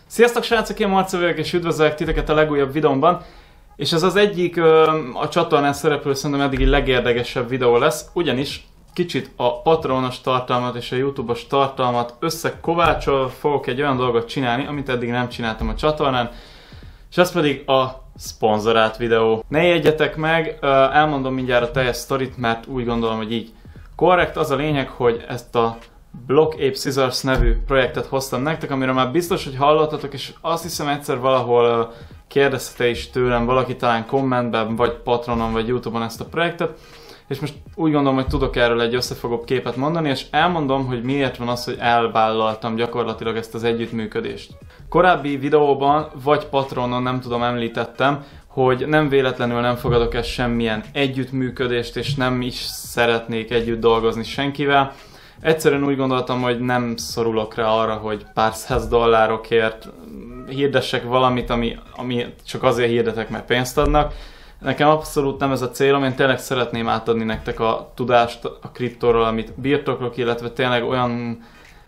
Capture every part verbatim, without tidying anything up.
Sziasztok srácok, én Marci vagyok, és üdvözlök titeket a legújabb videómban. És ez az egyik a csatornán szereplő szerintem eddigi legérdekesebb videó lesz, ugyanis kicsit a Patreonos tartalmat és a YouTube-os tartalmat összekovácsolva fogok egy olyan dolgot csinálni, amit eddig nem csináltam a csatornán, és ez pedig a szponzorált videó. Ne jegyetek meg, elmondom mindjárt a teljes sztorit, mert úgy gondolom, hogy így korrekt. Az a lényeg, hogy ezt a Block Ape Scissors nevű projektet hoztam nektek, amiről már biztos, hogy hallottatok, és azt hiszem egyszer valahol kérdezte is tőlem valaki, talán kommentben, vagy Patronon, vagy YouTube-on ezt a projektet, és most úgy gondolom, hogy tudok erről egy összefogóbb képet mondani, és elmondom, hogy miért van az, hogy elvállaltam gyakorlatilag ezt az együttműködést. Korábbi videóban, vagy Patronon, nem tudom, említettem, hogy nem véletlenül nem fogadok el semmilyen együttműködést, és nem is szeretnék együtt dolgozni senkivel. Egyszerűen úgy gondoltam, hogy nem szorulok rá arra, hogy pár száz dollárokért hirdessek valamit, ami, ami csak azért hirdetek, mert pénzt adnak. Nekem abszolút nem ez a célom, én tényleg szeretném átadni nektek a tudást a kriptóról, amit birtoklok, illetve tényleg olyan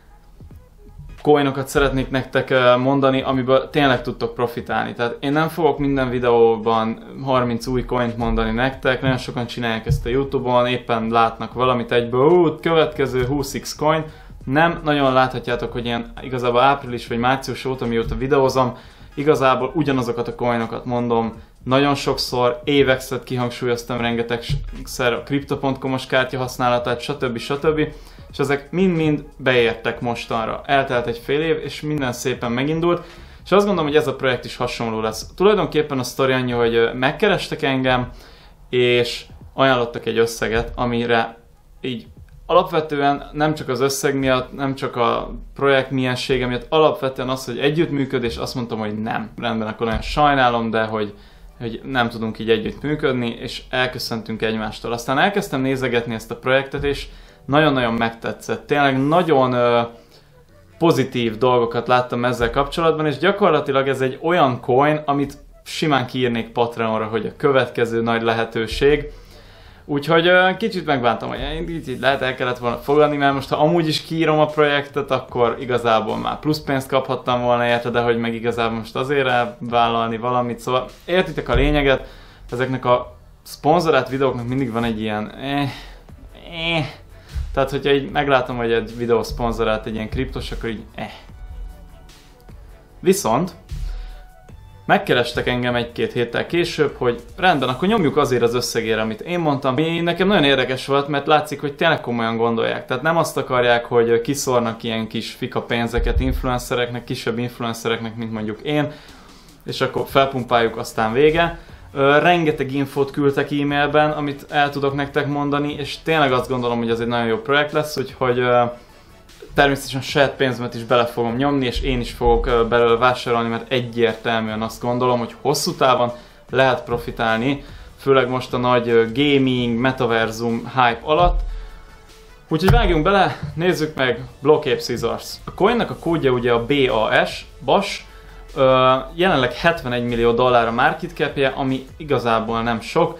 coinokat szeretnék nektek mondani, amiből tényleg tudtok profitálni. Tehát én nem fogok minden videóban harminc új coint mondani nektek, nagyon sokan csinálják ezt a YouTube-on, éppen látnak valamit egyből, ú, következő húsz x coin. Nem, nagyon láthatjátok, hogy ilyen igazából április vagy március óta, mióta videózom, igazából ugyanazokat a coinokat mondom, nagyon sokszor, évexet kihangsúlyoztam rengetegszer a crypto pont com-os kártya használatát, stb. stb. És ezek mind-mind beértek mostanra. Eltelt egy fél év, és minden szépen megindult, és azt gondolom, hogy ez a projekt is hasonló lesz. Tulajdonképpen a sztori annyi, hogy megkerestek engem, és ajánlottak egy összeget, amire így alapvetően nem csak az összeg miatt, nem csak a projekt miensége miatt, alapvetően az, hogy együttműködés, azt mondtam, hogy nem. Rendben, akkor nagyon sajnálom, de hogy, hogy nem tudunk így együttműködni, és elköszöntünk egymástól. Aztán elkezdtem nézegetni ezt a projektet, és nagyon-nagyon megtetszett. Tényleg nagyon ö, pozitív dolgokat láttam ezzel kapcsolatban, és gyakorlatilag ez egy olyan coin, amit simán kiírnék Patreonra, hogy a következő nagy lehetőség. Úgyhogy ö, kicsit megbántam, hogy így lehet el kellett volna fogadni, mert most ha amúgy is kiírom a projektet, akkor igazából már plusz pénzt kaphattam volna érte, de hogy meg igazából most azért elvállalni valamit, szóval értitek a lényeget, ezeknek a szponzorált videóknak mindig van egy ilyen eh, eh. Tehát, hogyha így meglátom, hogy egy videó szponzorált egy ilyen kriptos, akkor így eh. Viszont megkerestek engem egy-két héttel később, hogy rendben, akkor nyomjuk azért az összegére, amit én mondtam. Mi nekem nagyon érdekes volt, mert látszik, hogy tényleg komolyan gondolják. Tehát nem azt akarják, hogy kiszórnak ilyen kis fika pénzeket influencereknek, kisebb influencereknek, mint mondjuk én, és akkor felpumpáljuk, aztán vége. Uh, rengeteg infót küldtek e-mailben, amit el tudok nektek mondani, és tényleg azt gondolom, hogy ez egy nagyon jó projekt lesz, úgyhogy uh, természetesen saját pénzmet is bele fogom nyomni, és én is fogok uh, belőle vásárolni, mert egyértelműen azt gondolom, hogy hosszú távon lehet profitálni, főleg most a nagy uh, gaming, metaverzum hype alatt. Úgyhogy vágjunk bele, nézzük meg Block Ape Scissors. A coinnak a kódja ugye a bé á es, bé á es, Uh, jelenleg hetvenegy millió dollár a market capje, ami igazából nem sok.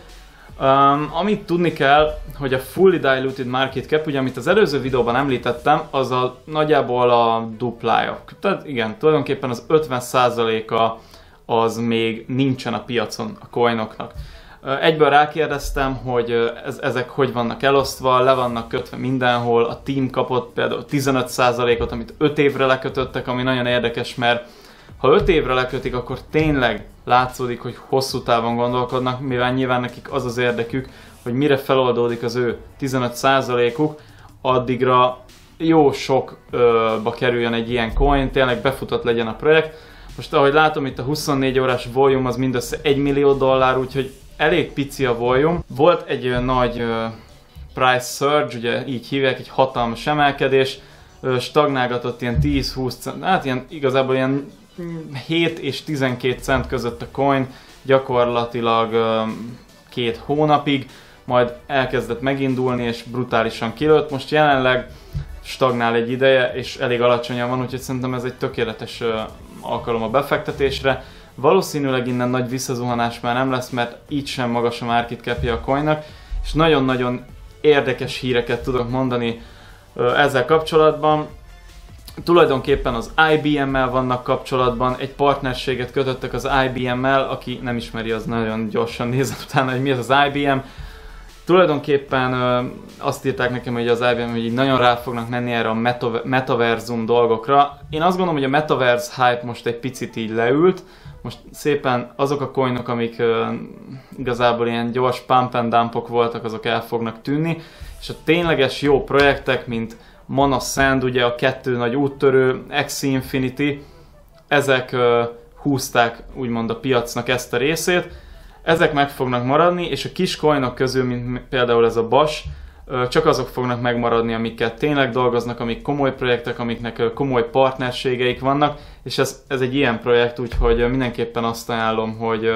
Um, amit tudni kell, hogy a fully diluted market cap, ugye amit az előző videóban említettem, az a nagyjából a duplája. Tehát igen, tulajdonképpen az ötven százaléka az még nincsen a piacon a coinoknak. Uh, egyből rákérdeztem, hogy ez, ezek hogy vannak elosztva, le vannak kötve mindenhol, a team kapott például tizenöt százalékot, amit öt évre lekötöttek, ami nagyon érdekes, mert ha öt évre lekötik, akkor tényleg látszódik, hogy hosszú távon gondolkodnak, mivel nyilván nekik az az érdekük, hogy mire feloldódik az ő tizenöt százalékuk, addigra jó sokba kerüljön egy ilyen coin, tényleg befutott legyen a projekt. Most ahogy látom, itt a huszonnégy órás volume az mindössze egy millió dollár, úgyhogy elég pici a volume. Volt egy olyan nagy uh, price surge, ugye így hívják, egy hatalmas emelkedés, uh, stagnálgatott ilyen tíz-húsz cent, hát ilyen, igazából ilyen hét és tizenkét cent között a coin gyakorlatilag um, két hónapig, majd elkezdett megindulni és brutálisan kilőtt. Most jelenleg stagnál egy ideje és elég alacsonyan van, úgyhogy szerintem ez egy tökéletes uh, alkalom a befektetésre. Valószínűleg innen nagy visszazuhanás már nem lesz, mert így sem magas a market capje a coinnak, és nagyon-nagyon érdekes híreket tudok mondani uh, ezzel kapcsolatban. Tulajdonképpen az I B M-mel vannak kapcsolatban, egy partnerséget kötöttek az I B M-mel, aki nem ismeri, az nagyon gyorsan nézzen utána, hogy mi az az I B M. Tulajdonképpen ö, azt írták nekem, hogy az I B M, hogy így nagyon rá fognak menni erre a meta- metaverzum dolgokra. Én azt gondolom, hogy a metaverse hype most egy picit így leült. Most szépen azok a coinok, amik ö, igazából ilyen gyors pump and dumpok voltak, azok el fognak tűnni. És a tényleges jó projektek, mint Mana Sand, ugye a kettő nagy úttörő, Axie Infinity, ezek ö, húzták úgymond a piacnak ezt a részét. Ezek meg fognak maradni, és a kis coinok közül, mint például ez a Bash, csak azok fognak megmaradni, amiket tényleg dolgoznak, amik komoly projektek, amiknek komoly partnerségeik vannak, és ez, ez egy ilyen projekt, úgyhogy mindenképpen azt ajánlom, hogy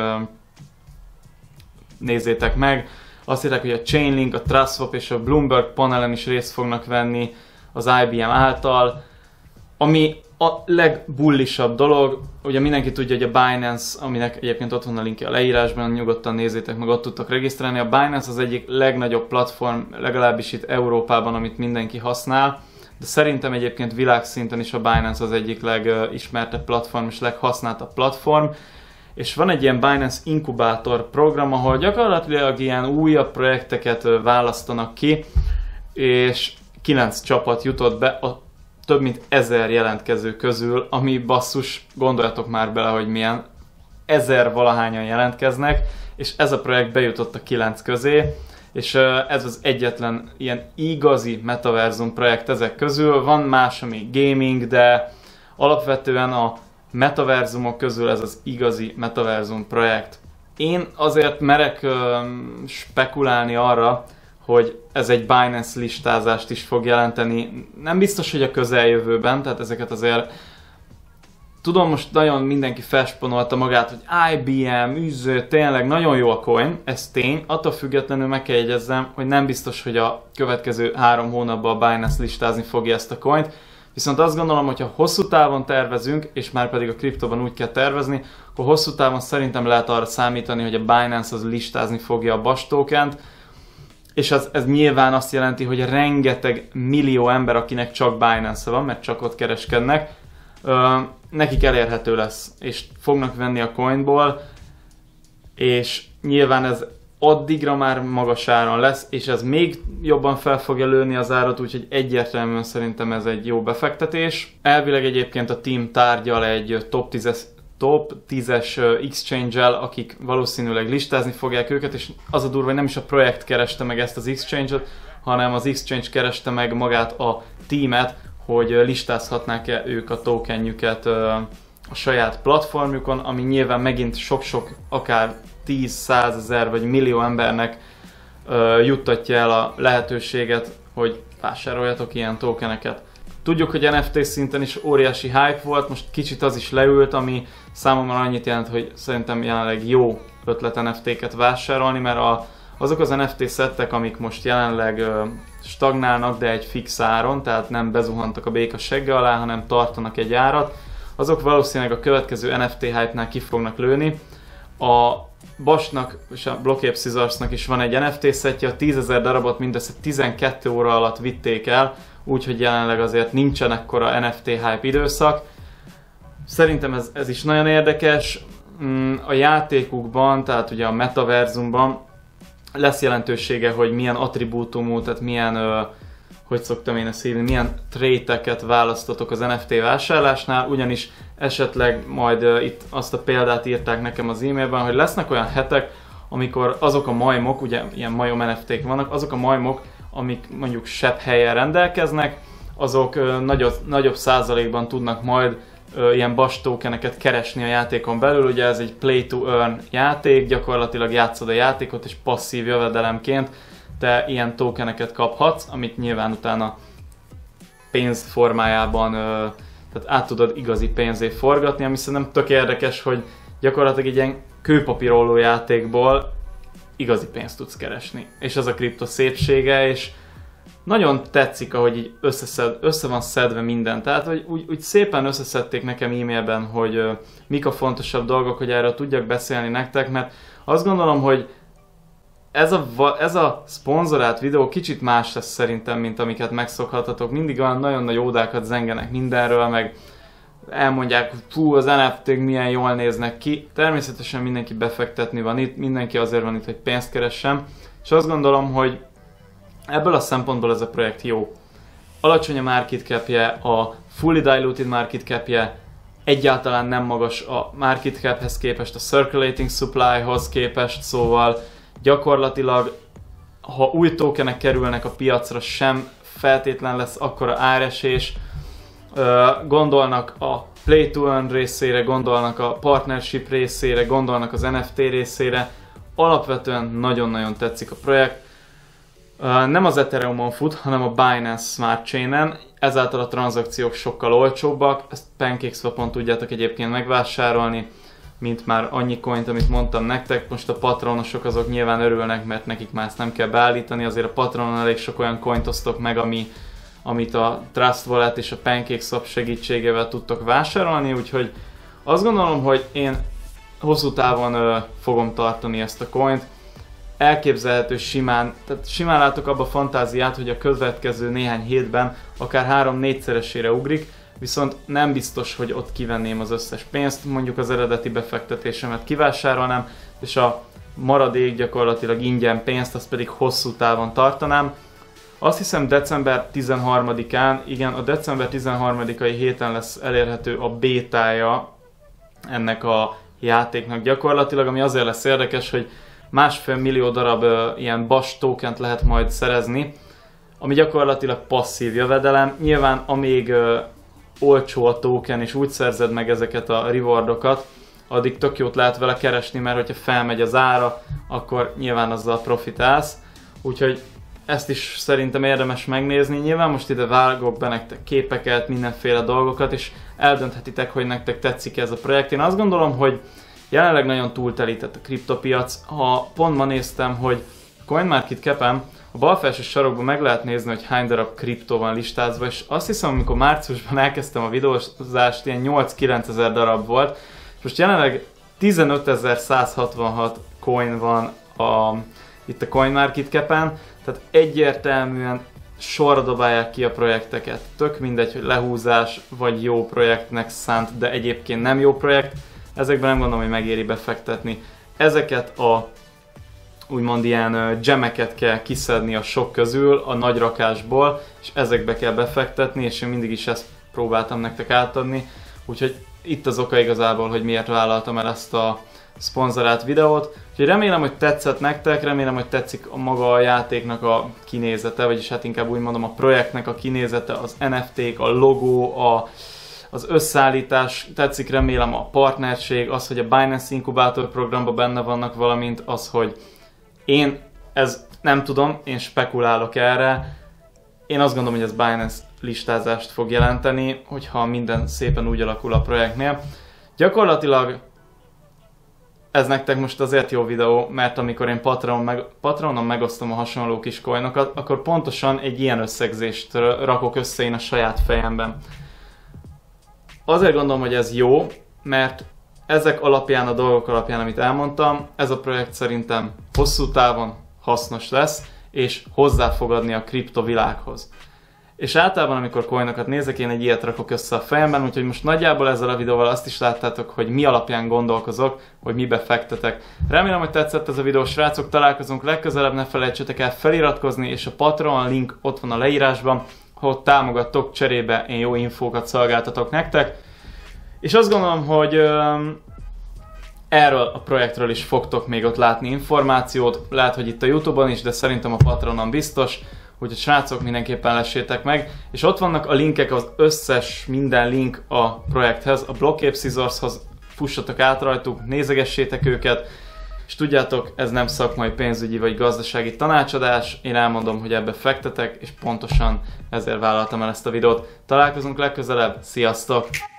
nézzétek meg. Azt írták, hogy a Chainlink, a TrustSwap és a Bloomberg panelen is részt fognak venni az I B M által, ami a legbullisabb dolog. Ugye mindenki tudja, hogy a Binance, aminek egyébként ott van a linkje a leírásban, nyugodtan nézzétek meg, ott tudtak regisztrálni. A Binance az egyik legnagyobb platform, legalábbis itt Európában, amit mindenki használ, de szerintem egyébként világszinten is a Binance az egyik legismertebb platform és leghasználtabb platform. És van egy ilyen Binance Inkubátor program, ahol gyakorlatilag ilyen újabb projekteket választanak ki, és kilenc csapat jutott be a több mint ezer jelentkező közül, ami basszus, gondoljatok már bele, hogy milyen ezer valahányan jelentkeznek, és ez a projekt bejutott a kilenc közé, és ez az egyetlen ilyen igazi metaverzum projekt ezek közül. Van más, ami gaming, de alapvetően a metaverzumok közül ez az igazi metaverzum projekt. Én azért merek uh, spekulálni arra, hogy ez egy Binance listázást is fog jelenteni. Nem biztos, hogy a közeljövőben, tehát ezeket azért tudom, most nagyon mindenki felspanolta magát, hogy I B M, üző, tényleg nagyon jó a coin, ez tény, attól függetlenül meg kell jegyezzem, hogy nem biztos, hogy a következő három hónapban a Binance listázni fogja ezt a coint, viszont azt gondolom, hogy ha hosszú távon tervezünk, és már pedig a kriptóban úgy kell tervezni, akkor hosszú távon szerintem lehet arra számítani, hogy a Binance az listázni fogja a Bash tokent, és az, ez nyilván azt jelenti, hogy rengeteg millió ember, akinek csak Binance van, mert csak ott kereskednek, ö, nekik elérhető lesz, és fognak venni a coinból, és nyilván ez addigra már magas áron lesz, és ez még jobban fel fogja lőni az árat, úgyhogy egyértelműen szerintem ez egy jó befektetés. Elvileg egyébként a team tárgyal egy top tízes top tízes exchange-el, akik valószínűleg listázni fogják őket, és az a durva, hogy nem is a projekt kereste meg ezt az exchange-et, hanem az exchange kereste meg magát a teamet, hogy listázhatnák-e ők a tokenjüket a saját platformjukon, ami nyilván megint sok-sok, akár tíz, százezer vagy millió embernek juttatja el a lehetőséget, hogy vásároljatok ilyen tokeneket. Tudjuk, hogy N F T szinten is óriási hype volt, most kicsit az is leült, ami számomra annyit jelent, hogy szerintem jelenleg jó ötlet N F T-ket vásárolni, mert a, azok az N F T szettek, amik most jelenleg ö, stagnálnak, de egy fix áron, tehát nem bezuhantak a béka segge alá, hanem tartanak egy árat, azok valószínűleg a következő N F T hype-nál ki fognak lőni. A Bashnak és a Block Ape Scissorsnak is van egy N F T szettje, a tízezer darabot mindössze tizenkét óra alatt vitték el, úgyhogy jelenleg azért nincsen ekkora N F T hype időszak. Szerintem ez, ez is nagyon érdekes. A játékukban, tehát ugye a metaverzumban lesz jelentősége, hogy milyen attribútumú, tehát milyen, hogy szoktam én ezt hívni, milyen tréteket választotok az N F T vásárlásnál, ugyanis esetleg majd itt azt a példát írták nekem az e-mailben, hogy lesznek olyan hetek, amikor azok a majmok, ugye ilyen majom N F T-k vannak, azok a majmok, amik mondjuk sebb helyen rendelkeznek, azok ö, nagyobb, nagyobb százalékban tudnak majd ö, ilyen Bash tokeneket keresni a játékon belül. Ugye ez egy play to earn játék, gyakorlatilag játszod a játékot és passzív jövedelemként te ilyen tokeneket kaphatsz, amit nyilván utána pénz formájában ö, tehát át tudod igazi pénzé forgatni, ami szerintem tök érdekes, hogy gyakorlatilag egy ilyen kőpapíroló játékból igazi pénzt tudsz keresni. És ez a kripto szépsége, és nagyon tetszik, ahogy így összeszed, össze van szedve minden. Tehát, hogy úgy, úgy szépen összeszedték nekem e-mailben, hogy uh, mik a fontosabb dolgok, hogy erről tudjak beszélni nektek, mert azt gondolom, hogy ez a, ez a szponzorált videó kicsit más lesz szerintem, mint amiket megszokhattatok. Mindig olyan nagyon nagy ódákat zengenek mindenről, meg elmondják, hogy fú, az en ef té-k milyen jól néznek ki. Természetesen mindenki befektetni van itt, mindenki azért van itt, hogy pénzt keressen. És azt gondolom, hogy ebből a szempontból ez a projekt jó. Alacsony a market capje, a fully diluted market capje, egyáltalán nem magas a market caphez képest, a circulating supplyhoz képest, szóval gyakorlatilag, ha új tokenek kerülnek a piacra, sem feltétlen lesz akkora áresés. Gondolnak a play to earn részére, gondolnak a partnership részére, gondolnak az en ef té részére. Alapvetően nagyon-nagyon tetszik a projekt. Nem az Ethereumon fut, hanem a Binance Smart Chainen, ezáltal a tranzakciók sokkal olcsóbbak, ezt PancakeSwapon tudjátok egyébként megvásárolni, mint már annyi coint, amit mondtam nektek. Most a patronosok azok nyilván örülnek, mert nekik már ezt nem kell beállítani, azért a Patronon elég sok olyan coint osztok meg, ami, amit a Trust Wallet és a PancakeSwap segítségével tudtok vásárolni, úgyhogy azt gondolom, hogy én hosszú távon ö, fogom tartani ezt a coint. Elképzelhető simán, tehát simán látok abba a fantáziát, hogy a következő néhány hétben akár három-négyszeresére ugrik, viszont nem biztos, hogy ott kivenném az összes pénzt, mondjuk az eredeti befektetésemet kivásárolnám, és a maradék gyakorlatilag ingyen pénzt, azt pedig hosszú távon tartanám. Azt hiszem december tizenharmadikán, igen, a december tizenharmadikai héten lesz elérhető a bétája ennek a játéknak gyakorlatilag, ami azért lesz érdekes, hogy másfél millió darab uh, ilyen bas tokent lehet majd szerezni, ami gyakorlatilag passzív jövedelem. Nyilván amíg uh, olcsó a token és úgy szerzed meg ezeket a rewardokat, addig tök jót lehet vele keresni, mert hogyha felmegy az ára, akkor nyilván azzal profitálsz. Úgyhogy ezt is szerintem érdemes megnézni. Nyilván most ide vágok be nektek képeket, mindenféle dolgokat, és eldönthetitek, hogy nektek tetszik ez a projekt. Én azt gondolom, hogy jelenleg nagyon túltelített a kriptopiac. Ha pont ma néztem, hogy CoinMarketCap-en a bal felső sarokban meg lehet nézni, hogy hány darab kriptó van listázva, és azt hiszem, amikor márciusban elkezdtem a videózást, ilyen nyolc-kilenc ezer darab volt, és most jelenleg tizenötezer-százhatvanhat coin van a, itt a CoinMarketCap-en, tehát egyértelműen sorra dobálják ki a projekteket. Tök mindegy, hogy lehúzás vagy jó projektnek szánt, de egyébként nem jó projekt. Ezekben nem gondolom, hogy megéri befektetni. Ezeket a úgymond ilyen gemeket kell kiszedni a sok közül, a nagy rakásból, és ezekbe kell befektetni, és én mindig is ezt próbáltam nektek átadni. Úgyhogy itt az oka igazából, hogy miért vállaltam el ezt a szponzorált videót. Úgyhogy remélem, hogy tetszett nektek, remélem, hogy tetszik a maga a játéknak a kinézete, vagyis hát inkább úgy mondom a projektnek a kinézete, az en ef té-k, a logó, a az összeállítás, tetszik remélem a partnerség, az, hogy a Binance Inkubator programban benne vannak, valamint az, hogy én, ez nem tudom, én spekulálok erre, én azt gondolom, hogy ez Binance listázást fog jelenteni, hogyha minden szépen úgy alakul a projektnél. Gyakorlatilag ez nektek most azért jó videó, mert amikor én Patreon meg, Patronon megosztom a hasonló kis coinokat, akkor pontosan egy ilyen összegzést rakok össze én a saját fejemben. Azért gondolom, hogy ez jó, mert ezek alapján, a dolgok alapján, amit elmondtam, ez a projekt szerintem hosszú távon hasznos lesz, és hozzá fog adni a kriptovilághoz. És általában, amikor coinokat nézek, én egy ilyet rakok össze a fejemben, úgyhogy most nagyjából ezzel a videóval azt is láttátok, hogy mi alapján gondolkozok, hogy mibe fektetek. Remélem, hogy tetszett ez a videó, srácok, találkozunk legközelebb, ne felejtsétek el feliratkozni, és a Patreon link ott van a leírásban, ha ott támogattok, cserébe én jó infókat szolgáltatok nektek. És azt gondolom, hogy um, erről a projektről is fogtok még ott látni információt, lehet, hogy itt a YouTube-on is, de szerintem a Patronon biztos, úgyhogy srácok, mindenképpen lessétek meg. És ott vannak a linkek, az összes, minden link a projekthez, a Block Ape Scissorshoz, fussatok át rajtuk, nézegessétek őket, és tudjátok, ez nem szakmai, pénzügyi vagy gazdasági tanácsadás, én elmondom, hogy ebbe fektetek, és pontosan ezért vállaltam el ezt a videót. Találkozunk legközelebb, sziasztok!